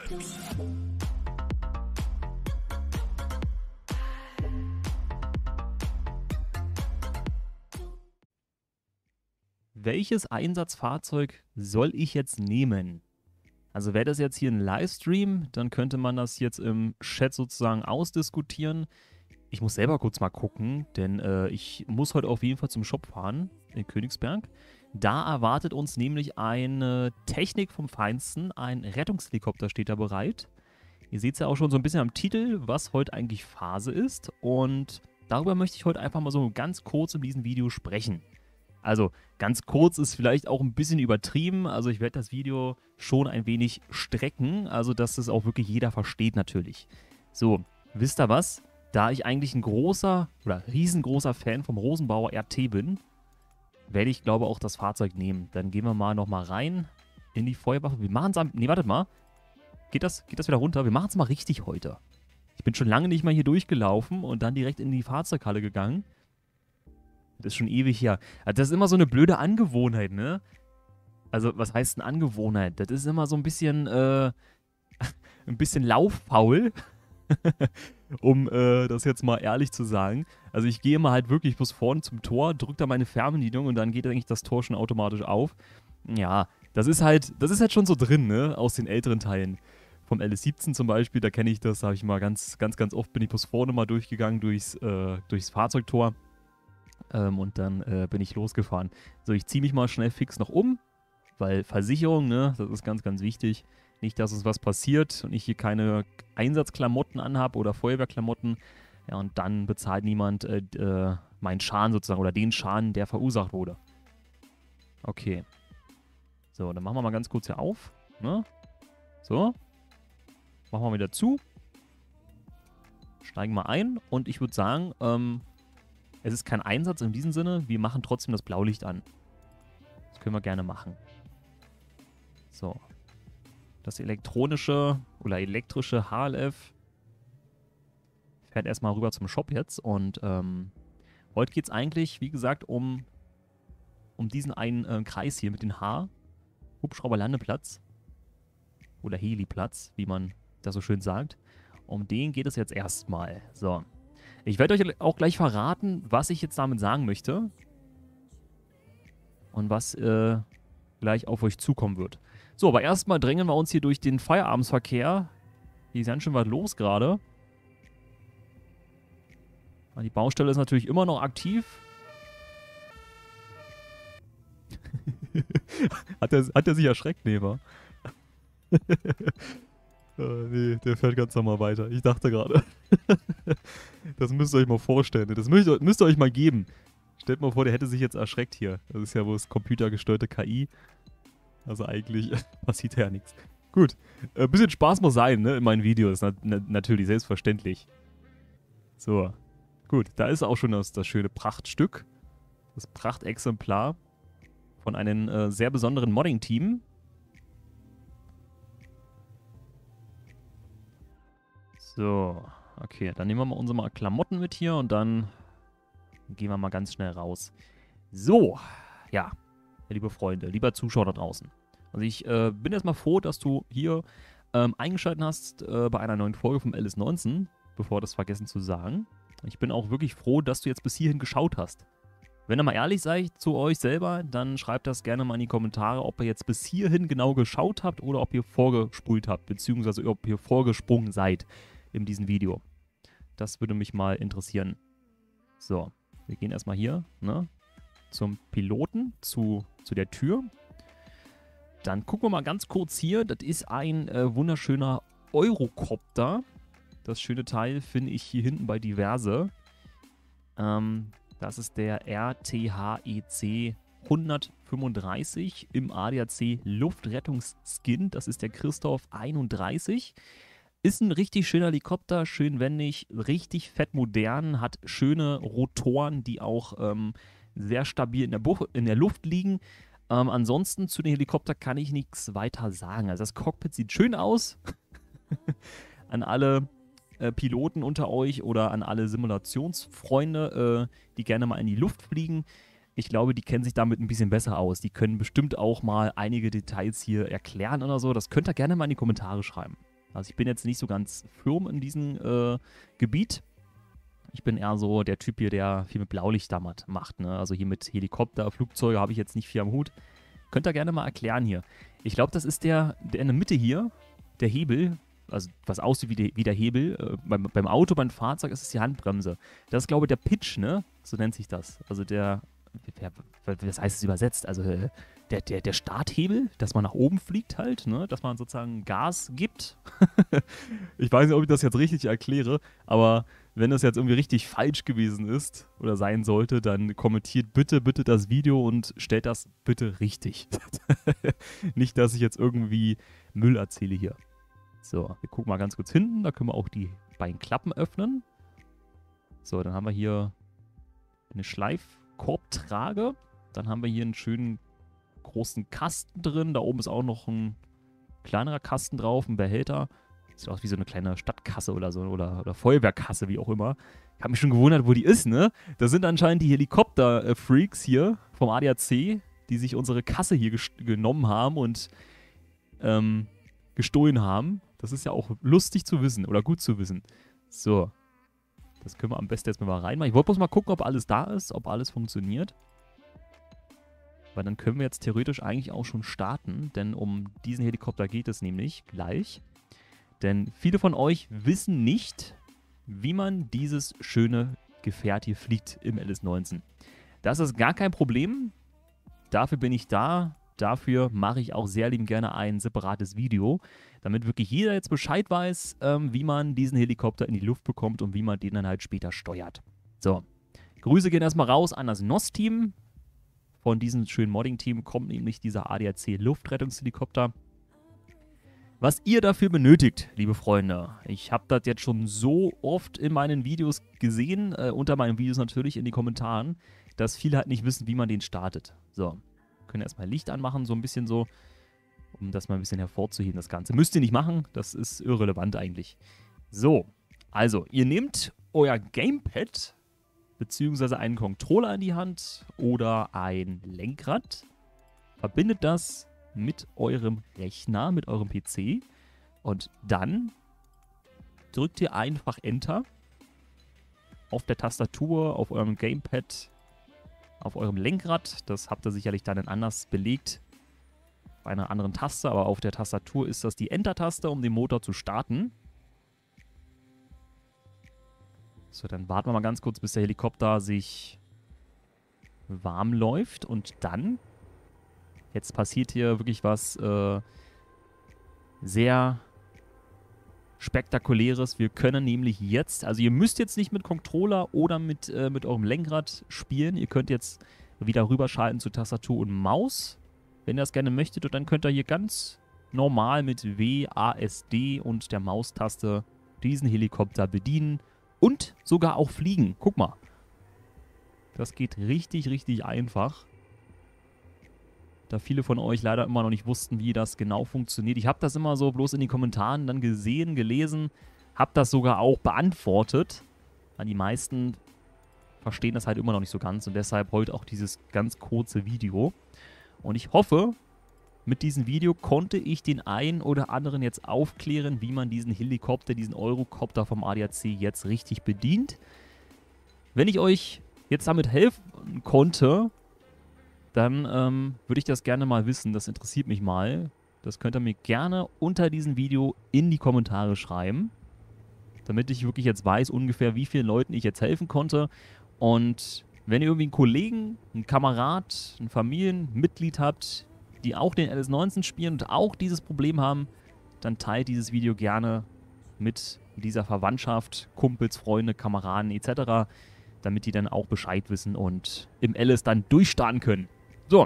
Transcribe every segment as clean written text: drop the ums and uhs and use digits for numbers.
Welches Einsatzfahrzeug soll ich jetzt nehmen? Also wäre das jetzt hier ein Livestream, dann könnte man das jetzt im Chat sozusagen ausdiskutieren. Ich muss selber kurz mal gucken, denn ich muss heute auf jeden Fall zum Shop fahren in Königsberg. Da erwartet uns nämlich eine Technik vom Feinsten. Ein Rettungshelikopter steht da bereit. Ihr seht es ja auch schon so ein bisschen am Titel, was heute eigentlich Phase ist. Und darüber möchte ich heute einfach mal so ganz kurz in diesem Video sprechen. Also ganz kurz ist vielleicht auch ein bisschen übertrieben. Also ich werde das Video schon ein wenig strecken, also dass es auch wirklich jeder versteht natürlich. So, wisst ihr was? Da ich eigentlich ein großer oder riesengroßer Fan vom Rosenbauer RT bin, werde ich, glaube ich, auch das Fahrzeug nehmen. Dann gehen wir mal nochmal rein in die Feuerwache. Wir machen es nee, wartet mal. Geht das wieder runter? Wir machen es mal richtig heute. Ich bin schon lange nicht mal hier durchgelaufen und dann direkt in die Fahrzeughalle gegangen. Das ist schon ewig her. Also das ist immer so eine blöde Angewohnheit, ne? Also, was heißt denn Angewohnheit? Das ist immer so ein bisschen lauffaul, um das jetzt mal ehrlich zu sagen. Also, ich gehe immer halt wirklich bis vorne zum Tor, drücke da meine Fernbedienung und dann geht eigentlich das Tor schon automatisch auf. Ja, das ist halt schon so drin, ne? Aus den älteren Teilen. Vom LS17 zum Beispiel, da kenne ich das, da habe ich mal ganz oft bin ich bis vorne mal durchgegangen durchs Fahrzeugtor. Und dann bin ich losgefahren. So, ich ziehe mich mal schnell fix noch um, weil Versicherung, ne, das ist ganz wichtig. Nicht, dass uns was passiert und ich hier keine Einsatzklamotten anhabe oder Feuerwehrklamotten. Ja, und dann bezahlt niemand meinen Schaden sozusagen oder den Schaden, der verursacht wurde. Okay. So, dann machen wir mal ganz kurz hier auf. Ne? So. Machen wir wieder zu. Steigen wir ein und ich würde sagen, es ist kein Einsatz in diesem Sinne. Wir machen trotzdem das Blaulicht an. Das können wir gerne machen. So. Das elektronische oder elektrische HLF fährt erstmal rüber zum Shop jetzt. Und heute geht es eigentlich, wie gesagt, um diesen einen Kreis hier mit dem H. Hubschrauberlandeplatz. Oder Heliplatz, wie man das so schön sagt. Um den geht es jetzt erstmal. So. Ich werde euch auch gleich verraten, was ich jetzt damit sagen möchte. Und was gleich auf euch zukommen wird. So, aber erstmal drängen wir uns hier durch den Feierabendsverkehr. Hier ist ganz schön was los gerade. Die Baustelle ist natürlich immer noch aktiv. Hat er sich erschreckt, Neva? Nee, der fährt ganz normal weiter. Ich dachte gerade. Das müsst ihr euch mal vorstellen. Das müsst ihr euch mal geben. Stellt mal vor, der hätte sich jetzt erschreckt hier. Das ist ja wohl das computergesteuerte KI. Also eigentlich passiert ja nichts. Gut. Ein bisschen Spaß muss sein, ne, in meinen Videos. Natürlich, selbstverständlich. So. Gut, da ist auch schon das schöne Prachtstück. Das Prachtexemplar von einem sehr besonderen Modding-Team. So, okay, dann nehmen wir mal unsere Klamotten mit hier und dann gehen wir mal ganz schnell raus. So, ja, liebe Freunde, lieber Zuschauer da draußen. Also ich bin erstmal froh, dass du hier eingeschaltet hast bei einer neuen Folge vom LS19, bevor das vergessen zu sagen. Ich bin auch wirklich froh, dass du jetzt bis hierhin geschaut hast. Wenn ihr mal ehrlich seid zu euch selber, dann schreibt das gerne mal in die Kommentare, ob ihr jetzt bis hierhin genau geschaut habt oder ob ihr vorgespult habt, beziehungsweise ob ihr vorgesprungen seid in diesem Video. Das würde mich mal interessieren. So, wir gehen erstmal hier, ne, zum Piloten, zu der Tür. Dann gucken wir mal ganz kurz hier. Das ist ein wunderschöner Eurocopter. Das schöne Teil finde ich hier hinten bei Diverse. Das ist der RTHEC 135 im ADAC Luftrettungsskin. Das ist der Christoph 31. Ist ein richtig schöner Helikopter, schön wendig, richtig fett modern, hat schöne Rotoren, die auch sehr stabil in der Luft liegen. Ansonsten zu dem Helikopter kann ich nichts weiter sagen. Also das Cockpit sieht schön aus. An alle Piloten unter euch oder an alle Simulationsfreunde, die gerne mal in die Luft fliegen. Ich glaube, die kennen sich damit ein bisschen besser aus. Die können bestimmt auch mal einige Details hier erklären oder so. Das könnt ihr gerne mal in die Kommentare schreiben. Also ich bin jetzt nicht so ganz firm in diesem Gebiet. Ich bin eher so der Typ hier, der viel mit Blaulicht da macht. Ne? Also hier mit Helikopter, Flugzeuge habe ich jetzt nicht viel am Hut. Könnt ihr gerne mal erklären hier. Ich glaube, das ist der in der Mitte hier, der Hebel, also was aussieht wie der Hebel. Beim Auto, beim Fahrzeug ist es die Handbremse. Das ist, glaube ich, der Pitch, ne? So nennt sich das. Also was heißt es übersetzt? Also der Starthebel, dass man nach oben fliegt halt, ne? Dass man sozusagen Gas gibt. Ich weiß nicht, ob ich das jetzt richtig erkläre, aber wenn das jetzt irgendwie richtig falsch gewesen ist oder sein sollte, dann kommentiert bitte das Video und stellt das bitte richtig. Nicht, dass ich jetzt irgendwie Müll erzähle hier. So, wir gucken mal ganz kurz hinten. Da können wir auch die beiden Klappen öffnen. So, dann haben wir hier eine Schleifkorbtrage. Dann haben wir hier einen schönen großen Kasten drin. Da oben ist auch noch ein kleinerer Kasten drauf, ein Behälter. Sieht aus wie so eine kleine Stadtkasse oder so oder Feuerwehrkasse, wie auch immer. Ich habe mich schon gewundert, wo die ist, ne? Das sind anscheinend die Helikopter-Freaks hier vom ADAC, die sich unsere Kasse hier genommen haben und gestohlen haben. Das ist ja auch lustig zu wissen oder gut zu wissen. So. Das können wir am besten jetzt mal reinmachen. Ich wollte bloß mal gucken, ob alles da ist, ob alles funktioniert. Weil dann können wir jetzt theoretisch eigentlich auch schon starten, denn um diesen Helikopter geht es nämlich gleich. Denn viele von euch wissen nicht, wie man dieses schöne Gefährt hier fliegt im LS19. Das ist gar kein Problem. Dafür bin ich da. Dafür mache ich auch sehr liebend gerne ein separates Video, damit wirklich jeder jetzt Bescheid weiß, wie man diesen Helikopter in die Luft bekommt und wie man den dann halt später steuert. So, Grüße gehen erstmal raus an das NOS-Team. Von diesem schönen Modding-Team kommt nämlich dieser ADAC Luftrettungshelikopter. Was ihr dafür benötigt, liebe Freunde, ich habe das jetzt schon so oft in meinen Videos gesehen, unter meinen Videos natürlich in den Kommentaren, dass viele halt nicht wissen, wie man den startet. So, können erstmal Licht anmachen, so ein bisschen so, um das mal ein bisschen hervorzuheben, das Ganze. Müsst ihr nicht machen, das ist irrelevant eigentlich. So, also, ihr nehmt euer Gamepad, beziehungsweise einen Controller in die Hand oder ein Lenkrad, verbindet das mit eurem Rechner, mit eurem PC und dann drückt ihr einfach Enter auf der Tastatur, auf eurem Gamepad, auf eurem Lenkrad. Das habt ihr sicherlich dann anders belegt, auf einer anderen Taste, aber auf der Tastatur ist das die Enter-Taste, um den Motor zu starten. So, dann warten wir mal ganz kurz, bis der Helikopter sich warm läuft und dann jetzt passiert hier wirklich was sehr Spektakuläres. Wir können nämlich jetzt, also ihr müsst jetzt nicht mit Controller oder mit eurem Lenkrad spielen. Ihr könnt jetzt wieder rüberschalten zu Tastatur und Maus, wenn ihr das gerne möchtet. Und dann könnt ihr hier ganz normal mit WASD und der Maustaste diesen Helikopter bedienen und sogar auch fliegen. Guck mal. Das geht richtig, richtig einfach. Da viele von euch leider immer noch nicht wussten, wie das genau funktioniert. Ich habe das immer so bloß in den Kommentaren dann gesehen, gelesen, habe das sogar auch beantwortet. Die meisten verstehen das halt immer noch nicht so ganz und deshalb heute auch dieses ganz kurze Video. Und ich hoffe, mit diesem Video konnte ich den einen oder anderen jetzt aufklären, wie man diesen Helikopter, diesen Eurocopter vom ADAC jetzt richtig bedient. Wenn ich euch jetzt damit helfen konnte, dann würde ich das gerne mal wissen. Das interessiert mich mal. Das könnt ihr mir gerne unter diesem Video in die Kommentare schreiben, damit ich wirklich jetzt weiß ungefähr, wie vielen Leuten ich jetzt helfen konnte. Und wenn ihr irgendwie einen Kollegen, einen Kamerad, ein Familienmitglied habt, die auch den LS19 spielen und auch dieses Problem haben, dann teilt dieses Video gerne mit dieser Verwandtschaft, Kumpels, Freunde, Kameraden etc., damit die dann auch Bescheid wissen und im LS dann durchstarten können. So,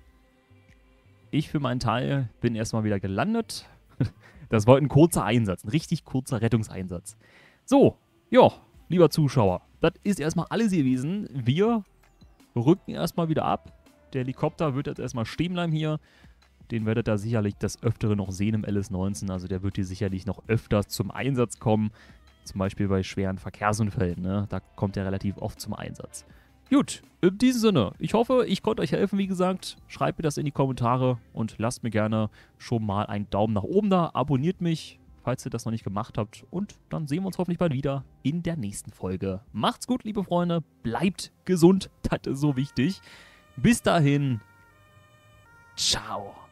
ich für meinen Teil bin erstmal wieder gelandet. Das war ein kurzer Einsatz, ein richtig kurzer Rettungseinsatz. So, ja, lieber Zuschauer, das ist erstmal alles gewesen. Wir rücken erstmal wieder ab. Der Helikopter wird jetzt erstmal stehen bleiben hier. Den werdet ihr sicherlich das Öftere noch sehen im LS19. Also der wird hier sicherlich noch öfters zum Einsatz kommen. Zum Beispiel bei schweren Verkehrsunfällen, ne? Da kommt er relativ oft zum Einsatz. Gut, in diesem Sinne, ich hoffe, ich konnte euch helfen, wie gesagt. Schreibt mir das in die Kommentare und lasst mir gerne schon mal einen Daumen nach oben da. Abonniert mich, falls ihr das noch nicht gemacht habt. Und dann sehen wir uns hoffentlich bald wieder in der nächsten Folge. Macht's gut, liebe Freunde. Bleibt gesund. Das ist so wichtig. Bis dahin. Ciao.